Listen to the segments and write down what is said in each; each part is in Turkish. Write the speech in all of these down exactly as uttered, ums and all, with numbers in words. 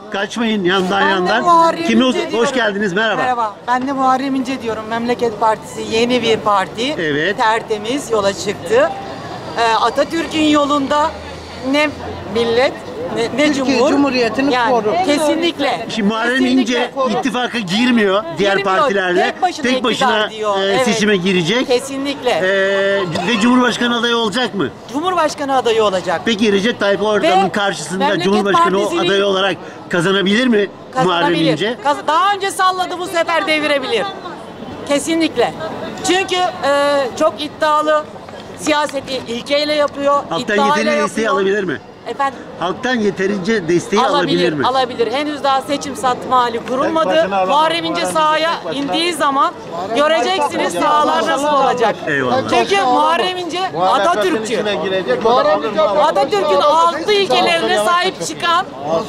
Kaçmayın yandan Ben de yandan. Muharrem Kimi İnce hoş diyorum. geldiniz, merhaba. Merhaba. Ben de Muharrem İnce diyorum. Memleket Partisi yeni bir parti. Evet. Tertemiz yola çıktı. Ee, Atatürk'ün yolunda ne millet ne, ne Türkiye cumhur. Cumhuriyeti'ni yani, korur. Kesinlikle. Şimdi Muharrem Kesinlikle. İnce ittifaka girmiyor diğer Girmiyor. partilerle. Tek başına, Tek başına iktidar diyor. e, Evet. seçime girecek. Kesinlikle. E, ve Cumhurbaşkanı adayı olacak mı? Cumhurbaşkanı adayı olacak. Peki Recep Tayyip Erdoğan'ın Ve karşısında Memleket Cumhurbaşkanı Partisi'nin- adayı olarak kazanabilir mi Muharrem Kazanabilir. İnce? Kaz- Daha önce salladı, bu sefer devirebilir. Kesinlikle. Çünkü e, çok iddialı, siyaseti ilkeyle yapıyor, Halktan iddiayla yeterince yapıyor. desteği alabilir mi? Efendim? Halktan yeterince desteği alabilir, Alabilir, mi? alabilir. Henüz daha seçim satma hali kurulmadı. başına alamaz. Muharrem İnce sahaya indiği zaman göreceksiniz sahalar nasıl olacak. Eyvallah. Çünkü Muharrem İnce Atatürkçü. İçine girecek. Atatürk'ün altı ilkelerine sahip çıkan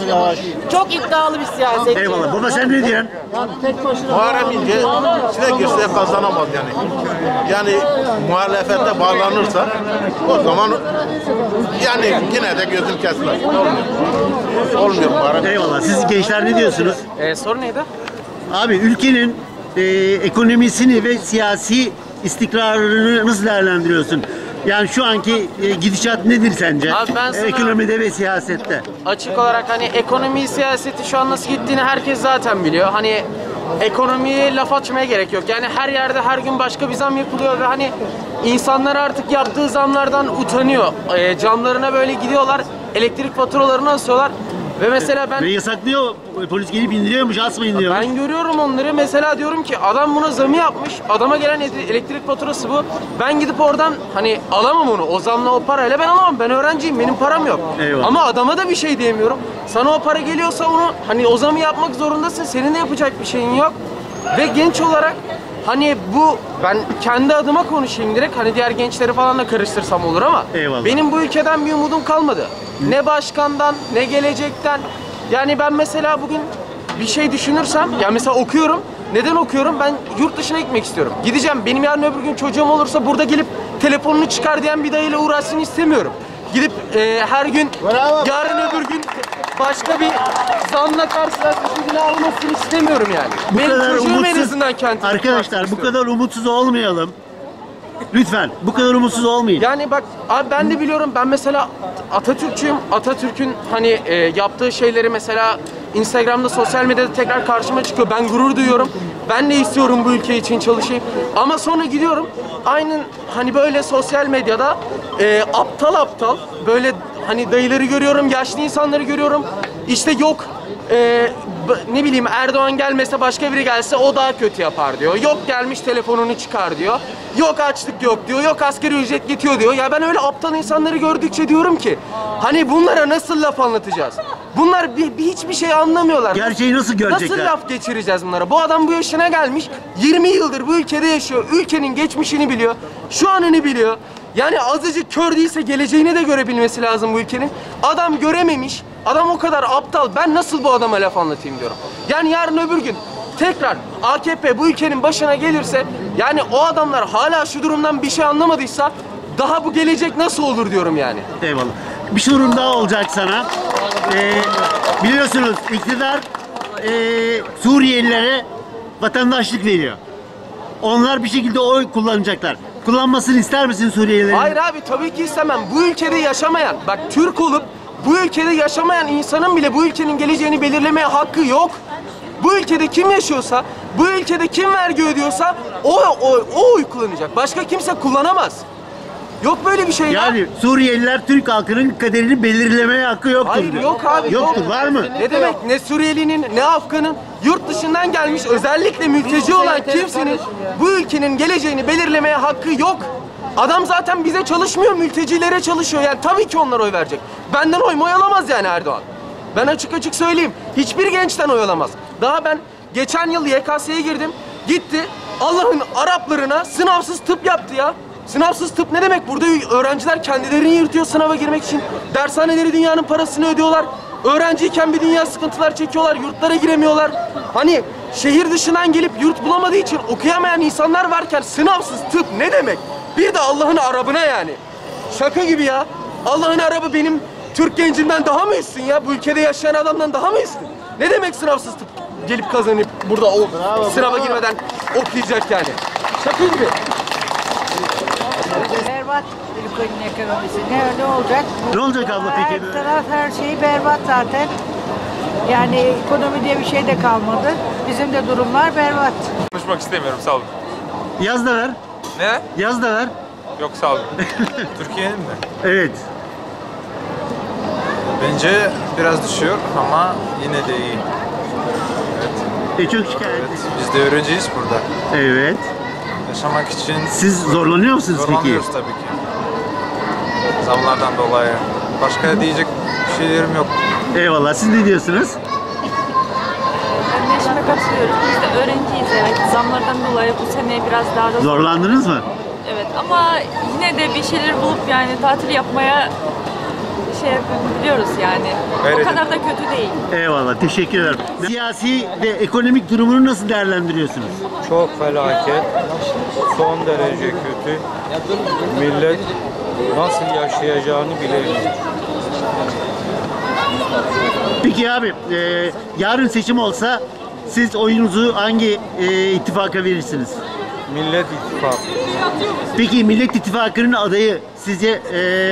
çok iddialı bir siyasetçi. Eyvallah. Baba sen ne diyorsun? Muharrem İnce içine girse kazanamaz yani. Yani muhalefete bağlanırsa o zaman yani yine de gözüm kesmez. Olmuyor. Olmuyor Muharrem. Eyvallah. Siz gençler ne diyorsunuz? Ee, soru neydi? Abi ülkenin e, ekonomisini ve siyasi istikrarını nasıl değerlendiriyorsun? Yani şu anki e, gidişat nedir sence? Abi ben sana- Ekonomide ve siyasette. Açık olarak hani ekonomi, siyaseti şu an nasıl gittiğini herkes zaten biliyor. Hani ekonomiye laf açmaya gerek yok. Yani her yerde her gün başka bir zam yapılıyor ve hani insanlar artık yaptığı zamlardan utanıyor. Ee, camlarına böyle gidiyorlar, elektrik faturalarını asıyorlar. Ve mesela ben Ve yasaklıyor, polis gelip indiriyormuş, asmayın diyor. Ben görüyorum onları. Mesela diyorum ki adam buna zamı yapmış. Adama gelen elektrik faturası bu. Ben gidip oradan hani alamam onu. O zamla o parayla ben alamam. Ben öğrenciyim. Benim param yok. Eyvallah. Ama adama da bir şey diyemiyorum. Sana o para geliyorsa onu hani o zamı yapmak zorundasın. Senin de yapacak bir şeyin yok. Ve genç olarak hani bu ben kendi adıma konuşayım direkt. Hani diğer gençleri falan da karıştırsam olur ama Eyvallah. benim bu ülkeden bir umudum kalmadı. Ne başkandan, ne gelecekten. Yani ben mesela bugün bir şey düşünürsem, ya mesela okuyorum. Neden okuyorum? Ben yurt dışına gitmek istiyorum. Gideceğim. Benim yarın öbür gün çocuğum olursa burada gelip telefonunu çıkar diyen bir dayıyla uğraşsın istemiyorum. Gidip e, her gün, yarın öbür gün başka bir zamla karşılaşmasını almasını istemiyorum yani. Bu Benim kadar çocuğum en umutsuz, azından kendini arkadaşlar bu kadar umutsuz olmayalım. Lütfen bu kadar umutsuz olmayın. Yani bak abi ben de biliyorum, ben mesela Atatürkçüyüm. Atatürk'ün hani e, yaptığı şeyleri mesela Instagram'da, sosyal medyada tekrar karşıma çıkıyor. Ben gurur duyuyorum. Ben de istiyorum bu ülke için çalışayım. Ama sonra gidiyorum aynen hani böyle sosyal medyada e, aptal aptal böyle hani dayıları görüyorum, yaşlı insanları görüyorum. İşte yok e, ne bileyim Erdoğan gelmese başka biri gelse o daha kötü yapar diyor. Yok gelmiş telefonunu çıkar diyor. Yok açlık yok diyor. Yok asgari ücret yetiyor diyor. Ya ben öyle aptal insanları gördükçe diyorum ki hani bunlara nasıl laf anlatacağız? Bunlar bir, bir hiçbir şey anlamıyorlar. Gerçeği nasıl görecekler? Nasıl laf geçireceğiz bunlara? Bu adam bu yaşına gelmiş. yirmi yıldır bu ülkede yaşıyor. Ülkenin geçmişini biliyor. Şu anını biliyor. Yani azıcık kör değilse geleceğini de görebilmesi lazım bu ülkenin. Adam görememiş. Adam o kadar aptal. Ben nasıl bu adama laf anlatayım diyorum. Yani yarın öbür gün tekrar A K P bu ülkenin başına gelirse yani o adamlar hala şu durumdan bir şey anlamadıysa daha bu gelecek nasıl olur diyorum yani. Eyvallah. Bir sorun daha olacak sana. Ee, biliyorsunuz iktidar e, Suriyelilere vatandaşlık veriyor. Onlar bir şekilde oy kullanacaklar. Kullanmasını ister misin Suriyelilerin? Hayır abi tabii ki istemem. Bu ülkede yaşamayan, bak Türk olup bu ülkede yaşamayan insanın bile bu ülkenin geleceğini belirlemeye hakkı yok. Bu ülkede kim yaşıyorsa, bu ülkede kim vergi ödüyorsa o, o, o oy kullanacak. Başka kimse kullanamaz. Yok böyle bir şey ya. Yani Suriyeliler Türk halkının kaderini belirlemeye hakkı yoktur. Hayır diyor. yok abi. Yoktur, yok. var mı? Ne demek? Ne Suriyelinin, ne Afgan'ın yurt dışından gelmiş özellikle mülteci olan kimsenin bu ülkenin geleceğini belirlemeye hakkı yok. Adam zaten bize çalışmıyor, mültecilere çalışıyor. Yani tabii ki onlar oy verecek. Benden oy moy alamaz yani Erdoğan. Ben açık açık söyleyeyim. Hiçbir gençten oy alamaz. Daha ben geçen yıl Y K S'ye girdim. Gitti Allah'ın Araplarına sınavsız tıp yaptı ya. Sınavsız tıp ne demek? Burada öğrenciler kendilerini yırtıyor sınava girmek için. Dershaneleri dünyanın parasını ödüyorlar. Öğrenciyken bir dünya sıkıntılar çekiyorlar. Yurtlara giremiyorlar. Hani şehir dışından gelip yurt bulamadığı için okuyamayan insanlar varken sınavsız tıp ne demek? Bir de Allah'ın Arabına yani. Şaka gibi ya. Allah'ın Arabı benim Türk gencinden daha mı üstün ya? Bu ülkede yaşayan adamdan daha mı üstün? Ne demek sınavsız tıp? Gelip kazanıp burada o sınava girmeden okuyacak yani. Şaka gibi. Berbat ülkenin ekonomisi. Ne öyle olacak? Ne olacak abla peki? Her taraf her şey berbat zaten. Yani ekonomi diye bir şey de kalmadı. Bizim de durumlar berbat. Konuşmak istemiyorum, sağ olun. Yaz da ver. Ne? Yaz da ver. Yok, sağ olun. Türkiye'nin mi? Evet. Bence biraz düşüyor ama yine de iyi. E çok şikayet. Evet, biz de öğrenciyiz burada. Evet. Yaşamak için Siz zorlanıyor musunuz peki? zorlanıyoruz tabii ki. Zamlardan dolayı. Başka diyecek bir şeylerim yok. Eyvallah. Siz ne diyorsunuz? Ben de eşime katılıyorum. Biz de öğrenciyiz, evet. Zamlardan dolayı bu sene biraz daha da... Zorlandınız mı? Evet, ama yine de bir şeyler bulup yani tatil yapmaya şey yapabiliyoruz yani. Gayret O kadar da kötü değil. Eyvallah. Teşekkür ederim. Siyasi ve ekonomik durumunu nasıl değerlendiriyorsunuz? Çok felaket, son derece kötü. Millet nasıl yaşayacağını bilemiyor. Peki abi, e, yarın seçim olsa siz oyunuzu hangi e, ittifaka verirsiniz? Millet İttifakı. Peki Millet İttifakı'nın adayı sizce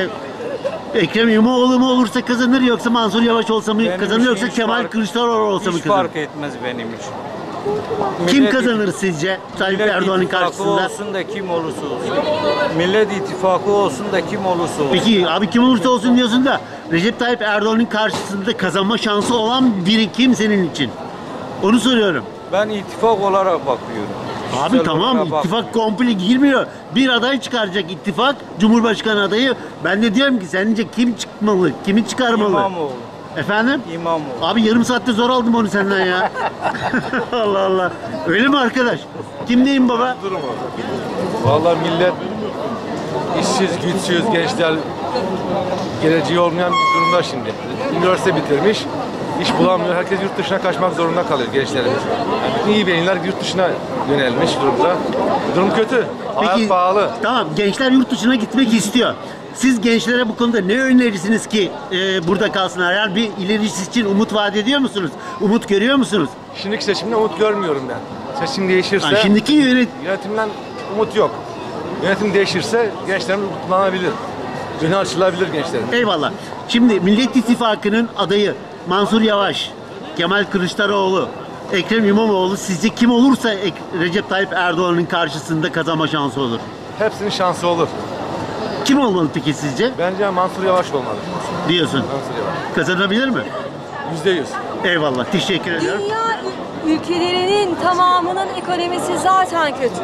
e, Ekrem İmamoğlu mu olursa kazanır yoksa Mansur Yavaş olsa mı Benim kazanır için yoksa hiç Kemal fark- Kılıçdaroğlu olsa mı Hiç kazanır? fark etmez benim için. Kim Millet kazanır sizce Tayyip Millet Erdoğan'ın İttifakı karşısında? olsun da kim olursa olsun. Millet İttifakı olsun da kim olursa olsun. Peki abi kim olursa olsun diyorsun da Recep Tayyip Erdoğan'ın karşısında kazanma şansı olan biri kim senin için? Onu soruyorum. Ben ittifak olarak bakıyorum. Abi Kişisel tamam, olarak ittifak komple girmiyor. Bir aday çıkaracak ittifak, Cumhurbaşkanı adayı. Ben de diyorum ki sence kim çıkmalı, kimi çıkarmalı? İmamoğlu. Efendim? İmamoğlu. Abi yarım saatte zor aldım onu senden ya. Allah Allah. Öyle mi arkadaş? Kimdeyim baba? Vallahi millet işsiz, güçsüz, gençler geleceği olmayan bir durumda şimdi. Üniversite bitirmiş, iş bulamıyor. Herkes yurt dışına kaçmak zorunda kalıyor gençlerimiz. Yani iyi beyinler yurt dışına yönelmiş durumda. Durum kötü. Hayat pahalı. Tamam, gençler yurt dışına gitmek istiyor. Siz gençlere bu konuda ne önerirsiniz ki e, burada kalsınlar? Yani bir ilerisi için umut vaat ediyor musunuz? Umut görüyor musunuz? Şimdiki seçimde umut görmüyorum ben. Seçim değişirse Yani şimdiki yönet yönetimden umut yok. Yönetim değişirse gençlerimiz umutlanabilir. Önü açılabilir gençlerin. Eyvallah. Şimdi Millet İttifakı'nın adayı Mansur Yavaş, Kemal Kılıçdaroğlu, Ekrem İmamoğlu sizce kim olursa Ek- Recep Tayyip Erdoğan'ın karşısında kazanma şansı olur? Hepsinin şansı olur. Kim olmalı peki sizce? Bence Mansur Yavaş olmalı. Diyorsun. Mansur Yavaş. Kazanabilir mi? Yüzde yüz. Eyvallah. Teşekkür ediyorum. Dünya ülkelerinin tamamının ekonomisi zaten kötü.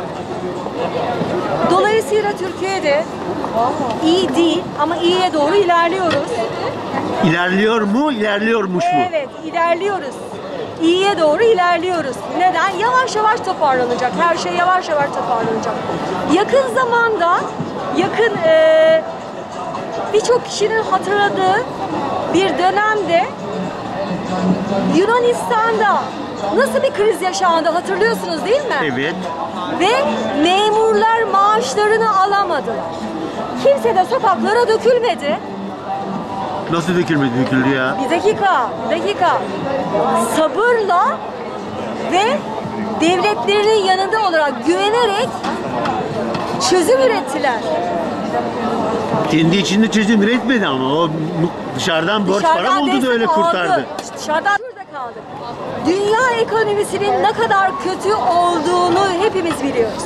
Dolayısıyla Türkiye'de iyi değil ama iyiye doğru ilerliyoruz. İlerliyor mu, ilerliyormuş mu? Evet, ilerliyoruz. İyiye doğru ilerliyoruz. Neden? Yavaş yavaş toparlanacak. Her şey yavaş yavaş toparlanacak. Yakın zamanda, yakın eee, birçok kişinin hatırladığı bir dönemde Yunanistan'da nasıl bir kriz yaşandı hatırlıyorsunuz değil mi? Evet. Ve memurlar maaşlarını alamadılar. Kimse de sokaklara dökülmedi. Nasıl dökülmedi döküldü ya? Bir dakika, bir dakika. Sabırla ve devletlerinin yanında olarak güvenerek çözüm ürettiler. Kendi içinde çözüm üretmedi ama o mu- dışarıdan borç para Dışarıdan buldu da destek öyle aldı. kurtardı. Dışarıdan burada kaldı. Dünya ekonomisinin ne kadar kötü olduğunu hepimiz biliyoruz.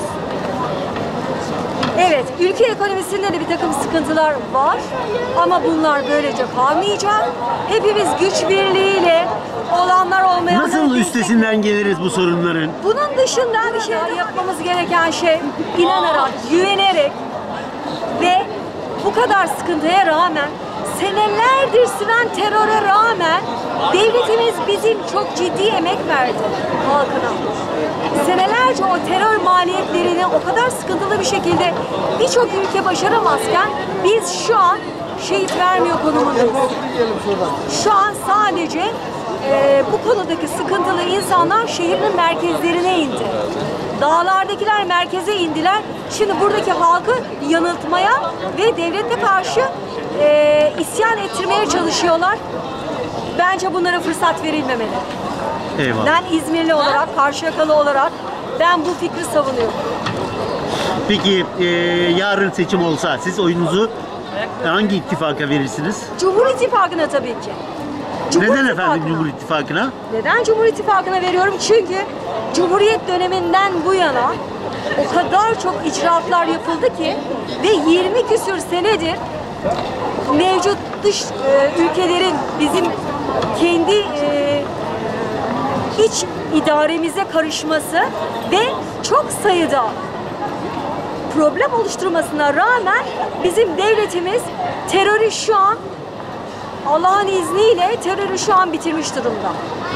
Evet, ülke ekonomisinde de bir takım sıkıntılar var ama bunlar böylece kalmayacak. Hepimiz güç birliğiyle olanlar olmayanları Nasıl destek- üstesinden geliriz bu sorunların? Bunun dışında bir şey yapmamız gereken şey inanarak, güvenerek ve bu kadar sıkıntıya rağmen, senelerdir süren teröre rağmen devletimiz bizim çok ciddi emek verdi halkına. Senelerce o terör maliyetlerini o kadar sıkıntılı bir şekilde birçok ülke başaramazken biz şu an şehit vermiyor konumundayız. Şu an sadece e, bu konudaki sıkıntılı insanlar şehrin merkezlerine indi. Dağlardakiler merkeze indiler. Şimdi buradaki halkı yanıltmaya ve devlete karşı e, isyan ettirmeye çalışıyorlar. Bence bunlara fırsat verilmemeli. Eyvallah. Ben İzmirli olarak, Karşıyakalı olarak ben bu fikri savunuyorum. Peki e, yarın seçim olsa siz oyunuzu hangi ittifaka verirsiniz? Cumhur İttifakı'na tabii ki. Cumhur Neden İttifakı'na. efendim Cumhur İttifakı'na? Neden Cumhur İttifakı'na veriyorum? Çünkü Cumhuriyet döneminden bu yana o kadar çok icraatlar yapıldı ki ve yirmi küsür senedir mevcut dış e, ülkelerin bizim kendi e, iç idaremize karışması ve çok sayıda problem oluşturmasına rağmen bizim devletimiz terörü şu an Allah'ın izniyle terörü şu an bitirmiş durumda.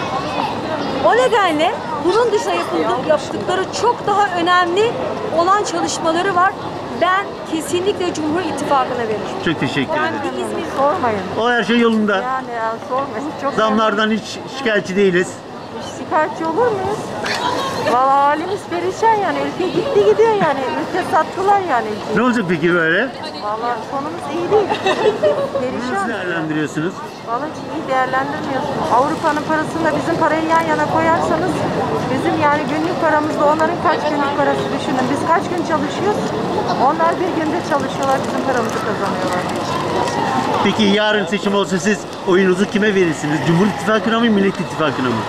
O nedenle bunun dışında yapıldığı, yaptıkları çok daha önemli olan çalışmaları var. Ben kesinlikle Cumhur İttifakı'na veririm. Çok teşekkür Yani ederim. bir İzmir sormayın. O her şey yolunda. Yani ya sormayın. Çok Zamlardan hiç şikayetçi değiliz. şikayetçi olur muyuz? Valla halimiz perişan yani. Ülke gitti gidiyor yani. Ülke sattılar yani. ülkeyi. Ne olacak peki böyle? Valla sonumuz iyi değil. Nasıl Perişan. değerlendiriyorsunuz? Valla hiç iyi değerlendirmiyorsunuz. Avrupa'nın parasını da bizim parayı yan yana koyarsanız bizim yani günlük paramızla onların kaç günlük parası düşünün. Biz kaç gün çalışıyoruz? Onlar bir günde çalışıyorlar, bizim paramızı kazanıyorlar. Peki yarın seçim olsa siz oyunuzu kime verirsiniz? Cumhur İttifakı'na mı, Millet İttifakı'na mı?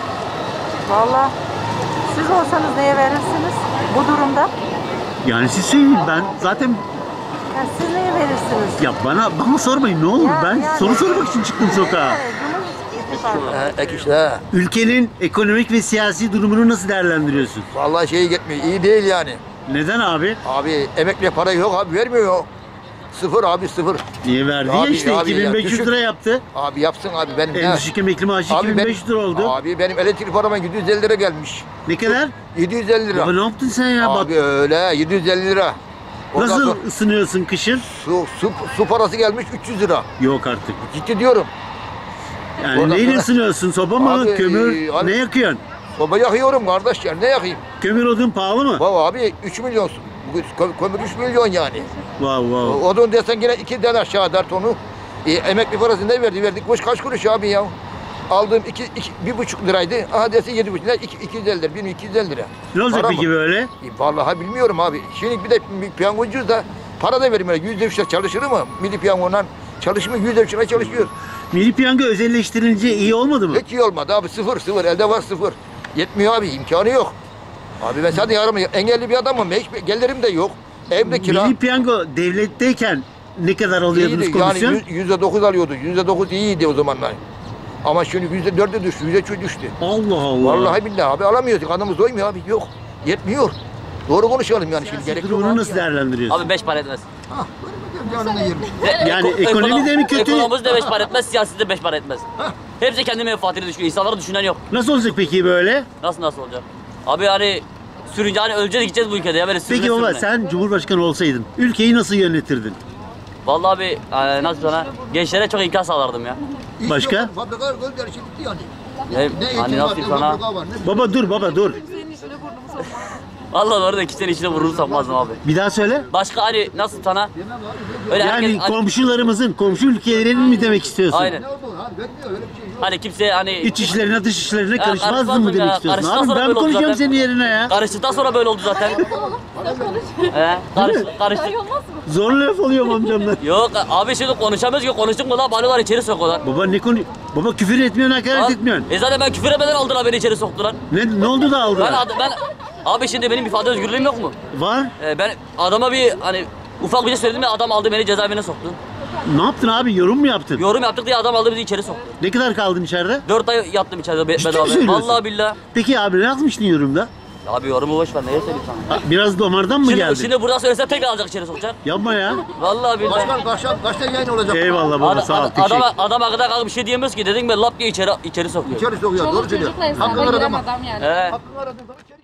Valla siz olsanız neye verirsiniz bu durumda? Yani siz söyleyin, ben zaten Yani siz neye verirsiniz? ya bana bana sormayın ne olur. Ya, Ben yani- soru sormak için çıktım sokağa. Yani Cumhur İttifakı. Ek işte. Ülkenin ekonomik ve siyasi durumunu nasıl değerlendiriyorsun? Vallahi şey gitmiyor. İyi değil yani. Neden abi? Abi emekliye para yok abi vermiyor. Sıfır abi sıfır. Niye verdi ya Abi, işte abi ya, iki bin beş yüz düşük. lira yaptı. Abi yapsın abi benim. En ne? düşük emekli maaşı Abi iki bin benim- beş yüz lira oldu. Abi benim elektrik parama yedi yüz elli lira gelmiş. Ne kadar? yedi yüz elli lira. Baba ne yaptın sen ya? Bak, Abi öyle yedi yüz elli lira. Ondan nasıl sonra ısınıyorsun kışın? su, su, su parası gelmiş üç yüz lira. Yok artık. Ciddi diyorum. Yani Ondan neyle sonra- ısınıyorsun? Soba mı? Abi, Kömür? abi- Ne yakıyorsun? Soba yakıyorum kardeş ya ne yakayım? Kömür odun pahalı mı? Baba abi üç milyon. Bu kö- Kömür üç milyon yani. Wow wow. Odun desen yine iki tane aşağı dert onu. E, emekli parası ne verdi? Verdik boş kaç kuruş abi ya? Aldığım iki, iki, bir buçuk liraydı. Aha desin yedi buçuk lira, iki, iki yüz elli lira, bin iki yüz elli lira. Ne olacak Para peki mı? böyle? E, vallahi bilmiyorum abi. Şimdi bir de bir piyangoncuyuz da para da vermiyor. Yüzde üçle çalışır mı? Milli piyangodan çalışmıyor, yüzde üçle çalışıyor. Milli piyango özelleştirilince iyi olmadı mı? Hiç iyi olmadı abi. Sıfır, sıfır. Elde var sıfır. Yetmiyor abi. İmkanı yok. Abi ben zaten yarım engelli bir adamım. Hiç gelirim de yok. Evde kira. Milli piyango devletteyken ne kadar alıyordunuz İyiydi. Yani komisyon? yüz- yüzde dokuz alıyordu. Yüzde dokuz iyiydi o zamanlar. Ama şimdi yüzde dörde düştü. Yüzde üç düştü. Allah Allah. Vallahi billahi abi alamıyorduk. Adamımız doymuyor abi. Yok. Yetmiyor. Doğru konuşalım yani şimdi. Gerek yok Durumunu abi nasıl ya. değerlendiriyorsun? Abi beş para etmez. Canını yerim. Yani Eko- ekonomi de mi kötü? Ekonomimiz de beş para etmez, siyasi de beş para etmez. Hepsi kendi menfaatine düşüyor. İnsanları düşünen yok. Nasıl olacak peki böyle? Nasıl nasıl olacak? Abi hani sürünce hani öleceğiz gideceğiz bu ülkede ya böyle sürüne Peki baba sürüne. sen Cumhurbaşkanı olsaydın ülkeyi nasıl yönetirdin? Vallahi abi e, nasıl sana gençlere çok imkan sağlardım ya. Başka? Fabrika gözleri şey bitti yani. Ne, hani nasıl diyeyim sana? Baba dur baba dur. Vallahi orada ikisinin içine vurur sokmazdım abi. Bir daha söyle. Başka hani nasıl sana? Öyle Yani herkes, hani, komşularımızın, komşu ülkelerin mi demek istiyorsun? aynen. Hani kimse hani İç işlerine dış işlerine Ya karışmazdın mı karışmazdım demek ya. istiyorsun? Karıştıktan Abi sonra ben böyle oldu konuşacağım zaten. senin yerine ya. karıştıktan sonra böyle oldu zaten. He, karış, karıştık. Zor laf oluyorum amcamdan. Yok abi şimdi konuşamıyoruz ki konuştuk mu lan balıyorlar içeri sokuyorlar. Baba ne konu? Baba küfür etmiyorsun, hakaret Abi, etmiyorsun. E zaten ben küfür etmeden aldılar beni içeri soktular. Ne ne oldu da Ben, aldılar? ad- ben abi şimdi benim ifade özgürlüğüm yok mu? Var. Ee, ben adama bir hani ufak bir şey söyledim ya adam aldı beni cezaevine soktu. Ne yaptın abi? Yorum mu yaptın? Yorum yaptık diye adam aldı bizi içeri soktu. Ne kadar kaldın içeride? Dört ay yattım içeride be- Ciddi mi bedava. söylüyorsun? Vallahi billahi. Peki abi ne yazmıştın yorumda? Abi yorumu boş ver neye söyleyeyim sana. Ha, Biraz damardan mı Şimdi, geldin? şimdi buradan söylesem tekrar alacak içeri sokacak. Yapma ya. Vallahi billahi. Başkan kaçta, kaçta yayın olacak? Eyvallah baba Ad- sağ ol. ad- Teşekkür. adama, adama kadar kalkıp bir şey diyemiyoruz ki dedim ben lap diye içeri içeri sokuyor. İçeri sokuyor. Doğru söylüyor. Hakkını aradın mı? He. Hakkını aradın.